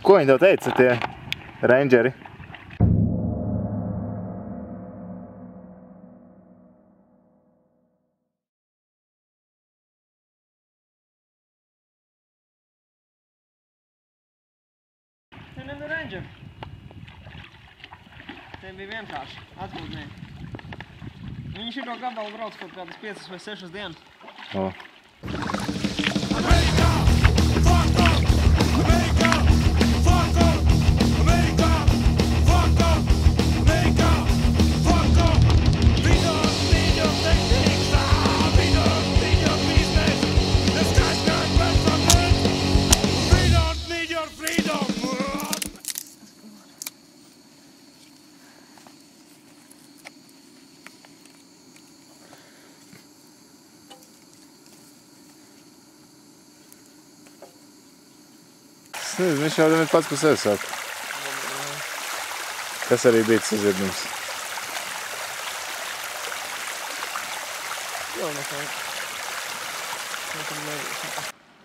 Ko viņi tev teica, tie rangeri? Tie nebija rangeri. Tie bija vienkārši atpūtnieki. Viņi šito gabalu brauc kaut kādas 5 vai 6 dienas. O. America! Fuck up! America! Fuck up! America! Fuck up! America! Fuck up! We don't need your techniques! We don't need your business! The sky's not meant for men! We don't need your freedom! Viņš jau ir pats par sevi saka. Kas arī bija tas izvirdums? Jau nekā. Nekam nebija.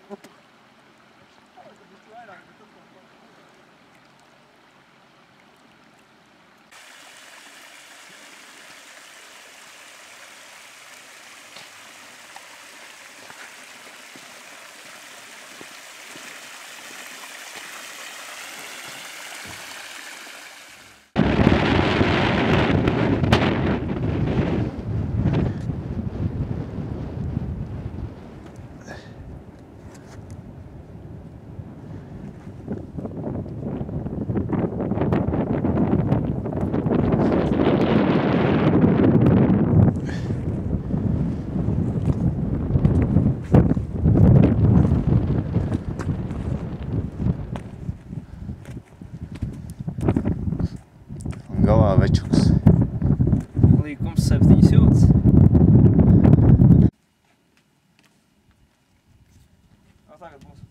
Galā večuks. Līkums 7 jūtas. Tagad būs.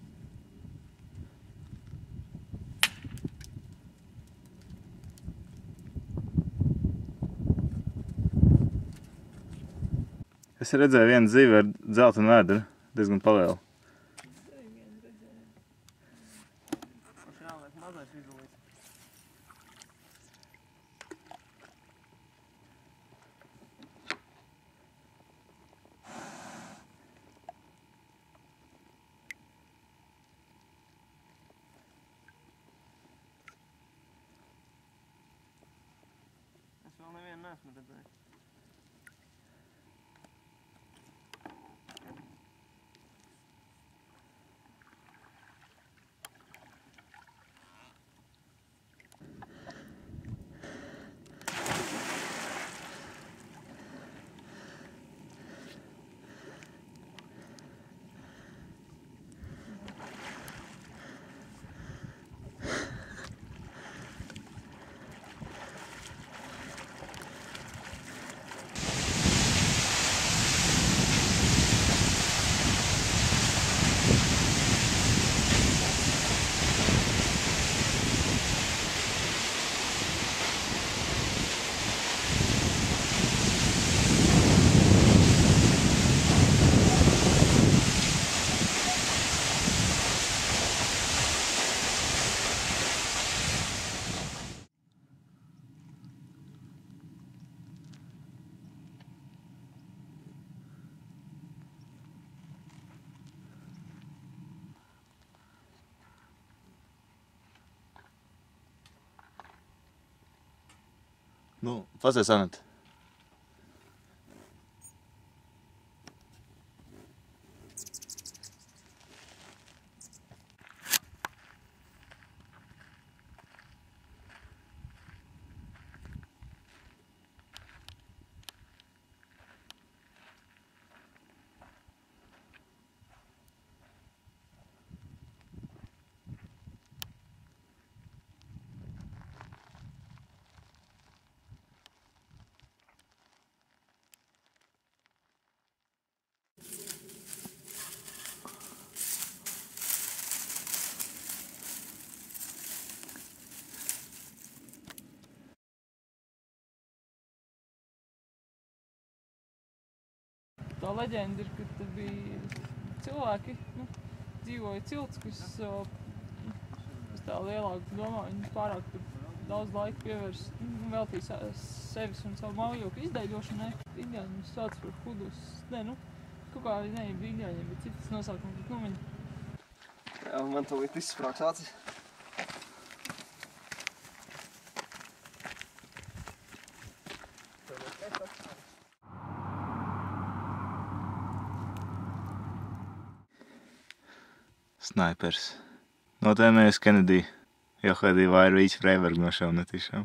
Es redzēju vienu zivi ar dzeltenu vēdru, diezgan palielu. Jāliek mazais izolīts. Es vēl nevienu neesmu redzējis. Nu, pasēs, Aneta. Tā leģenda ir, ka te bija cilvēki, dzīvoja cilts, kas tā lielāk domā, viņi pārāk tur daudz laika pievērs, veltīs sevis un savu maujoku izdeļošanai. Indiāņi sauc par hudus, kaut kā ne indiāņiem, bet citas nosaukums, bet viņi. Jā, man tūlīt viss sprāks acis. Snaipers. Notēmējas Kennedy. Jag hade varit vid Freiberg-nationen tiešām.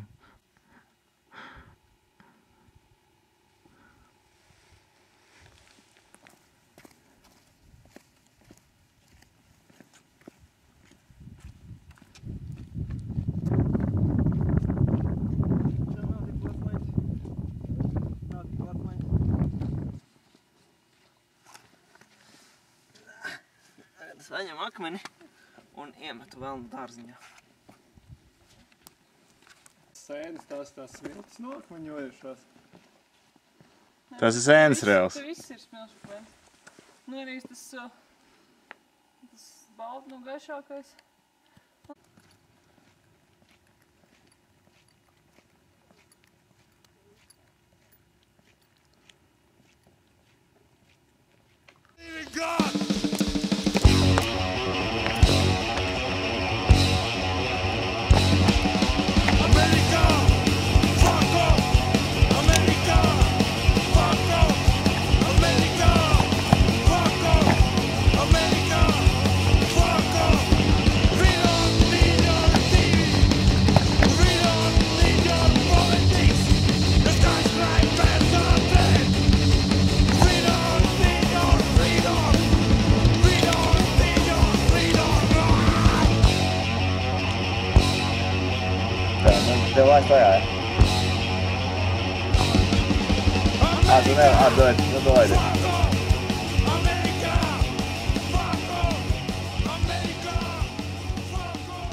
Es paņemu akmeni un iemetu velnu dārziņā. Sēnes tās smiltis nokmaņojušās. Tas ir sēnes reāls. Tas viss ir smilšu pēc. Arī tas balti gaišākais. God! America! Fuck off! America! Fuck off! America! Fuck off! America! Fuck off! We don't need your TV! We don't need your politics! The skyscrapers are dead! We don't need your freedom! We don't need your freedom! Tev vairs tajā, ja? Tu nevar, dod. Fuck off! America! Fuck off! America! Fuck off!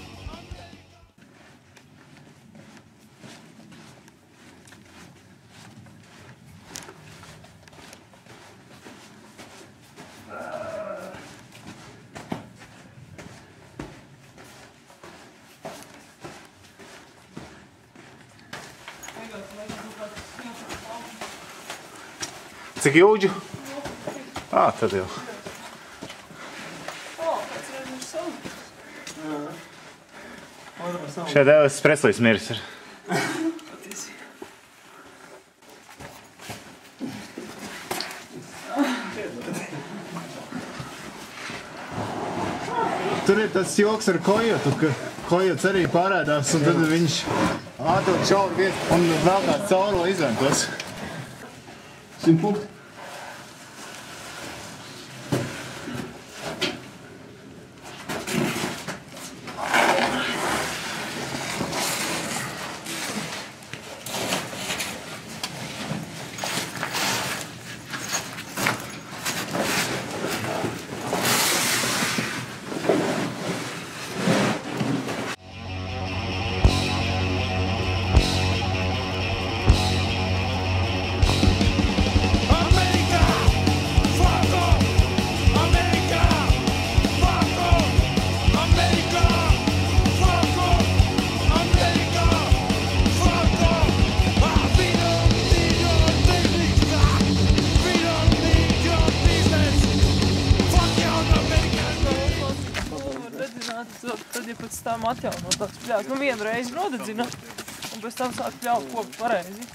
Cik jūdžu? Tad jau. Pēc reiz ir savu. Šeit Elvis Preslīs miris ir. Tur ir tas joks ar kojotu, ka kojots arī parādās, un tad viņš atdod šauru vietu un vēl kāds cauro izventos. 100 punkti. America! Fuck off! America! Fuck off! America! Fuck off! America! Fuck off! We don't need your techniques! We don't need your business! Fuck you, America! Var dedzināt, tad ja pēc tam atjaunot tāds pļāvs. Vienu reizi nodedzina, un pēc tam sāk pļaut kopu pareizi.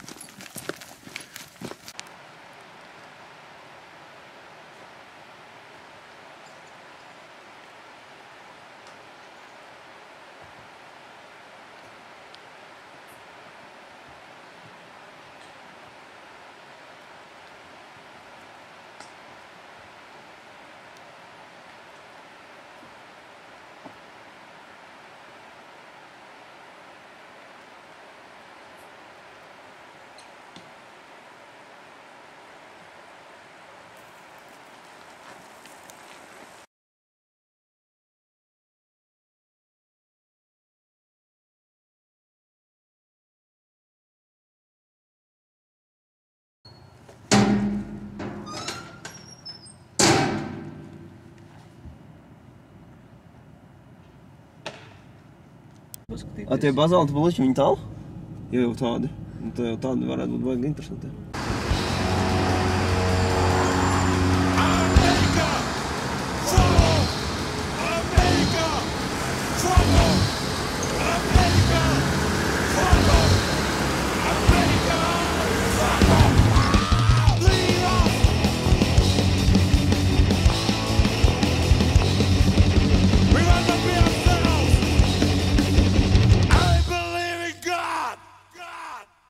Paskatīties. Tie bazalta buliņi, viņi tālu? Jau tādi. Un tā jau tādi varētu būt baigi interesanti. America! Follow! America! Follow! America! Follow! America! Follow! Lead us! We want to be ourselves! I believe in God! God!